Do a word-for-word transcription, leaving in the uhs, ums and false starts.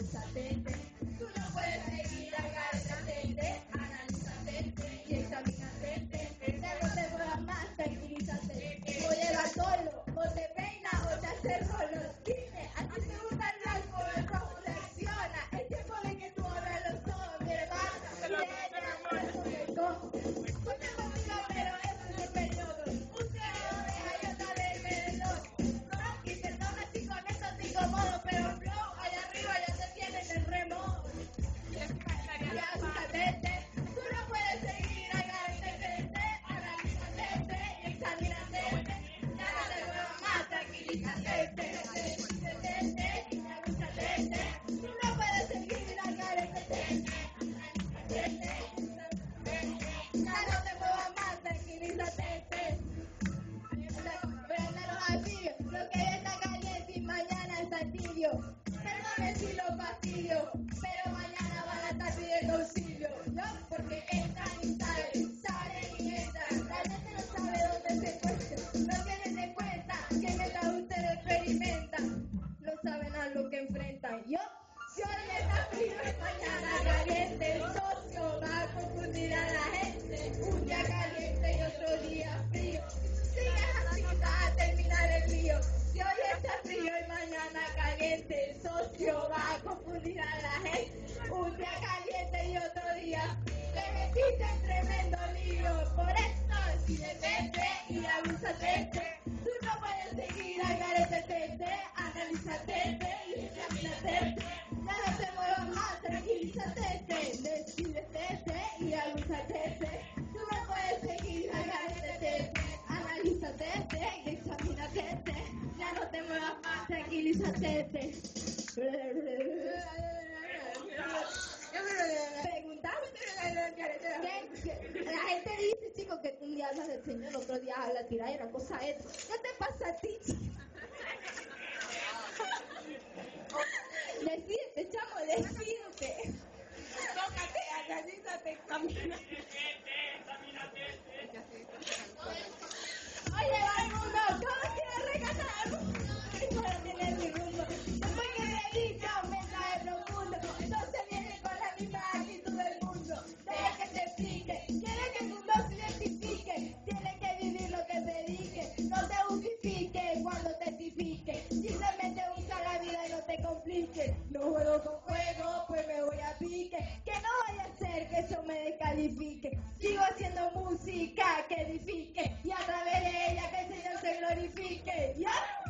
analízate. Tú no puedes seguir agárrate, analízate y examínate. Ya no te muevas más, tranquilízate. O llevas solo, o te peinas, o te haces rolo. Dime, ¿a ti te gusta el blanco o el rojo? Reacciona. Es tiempo de que tú abras los ojos, mi hermana. Y de ella, por eso me cojo. Usted conmigo, pero eso es el periodo. Usted no deja yo darle el reloj. Rocky, perdona si con esto te incomodo, pero flow, allá arriba ya te tienen el remoto. Ya, fíjate, tú no puedes seguir, agárrate, analízate y examínate. Ya no te muevas más, tranquilízate. Tú no puedes seguir, agárrate, ya no te muevas más, tranquilízate. Préndelo así, lo que hoy está caliente y mañana está tibio. Perdone si lo fastidio, pero mañana van a estar pidiendo auxilio. No, porque entran y salen, salen y entran. La gente no sabe dónde se encuentran. No tienen en cuenta que mientras ustedes experimentan, no saben a lo que enfrentan. Yo, si hoy está frío y mañana caliente, el socio va a confundir a la gente. Un día caliente y otro día frío. Sigues así, va a terminar el río. Si hoy está frío y mañana caliente, el socio va a confundir a la gente. Un día caliente y otro día te metiste en tremendo lío. Por esto, si detente y abúsate, tú no puedes seguir, agárrate, analízate y examínate. Ya no te muevas más, tranquilízate, decídete y abúsate. Tú no puedes seguir, agárrate, analízate y examínate. Ya no te muevas más, tranquilízate. Preguntame. La gente dice, chicos, que un día hablas del Señor, otro día habla tirar y una cosa es. ¿Qué te pasa a ti? Decídete, chamo, decídete. Tócate, analízate, examínate. Oye, va el mundo, ¿cómo quiero rescatar al mundo? Y para tener mi rumbo. Después que me dice, aumenta el profundo. Entonces viene con la misma actitud del mundo. Deja que te explique, quiere que el mundo se identifique. Tiene que vivir lo que te dije. No te justifique cuando te tipique. Simplemente busca la vida y no te complique. No juego con fuego, pues me voy a pique. Que no vaya a ser que eso me descalifique. Sigo haciendo música que edifique y a través de ella que el Señor se glorifique. ¿Ya?